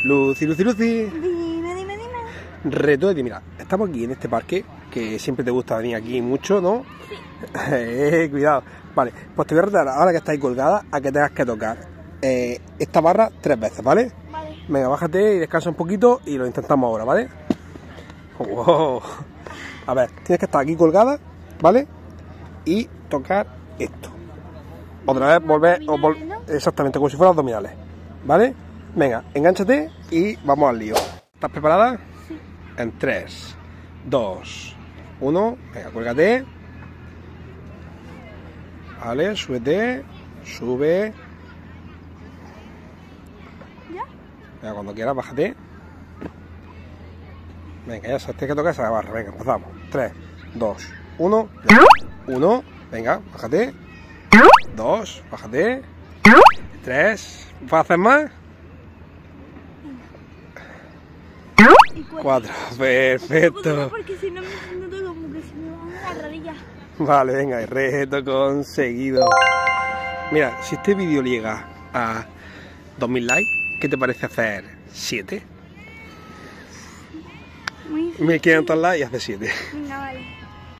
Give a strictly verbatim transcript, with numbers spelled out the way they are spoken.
Lucy, Lucy, Lucy. Dime, dime, dime. Reto de, mira, estamos aquí en este parque, que siempre te gusta venir aquí mucho, ¿no? Sí. eh, cuidado. Vale, pues te voy a retar, ahora que estáis colgada, a que tengas que tocar eh, esta barra tres veces, ¿vale? Vale. Venga, bájate y descansa un poquito y lo intentamos ahora, ¿vale? Wow. A ver, tienes que estar aquí colgada, ¿vale? Y tocar esto. Otra vez volver, o vol ¿no? exactamente, como si fueran abdominales, ¿vale? Venga, engánchate y vamos al lío. ¿Estás preparada? Sí. En tres, dos, uno, venga, cuélgate. Vale, súbete, sube. ¿Ya? Venga, cuando quieras, bájate. Venga, ya sabes, tienes que tocar esa barra. Venga, empezamos. tres, dos, uno, uno, venga, bájate. dos, bájate. tres, ¿puedes hacer más? Y cuatro, perfecto. Porque si no me siento como que se me van a las rodillas. Vale, venga, reto conseguido. Mira, si este vídeo llega a dos mil likes, ¿qué te parece hacer siete? Muy mil quinientos likes y hace siete. Venga, vale.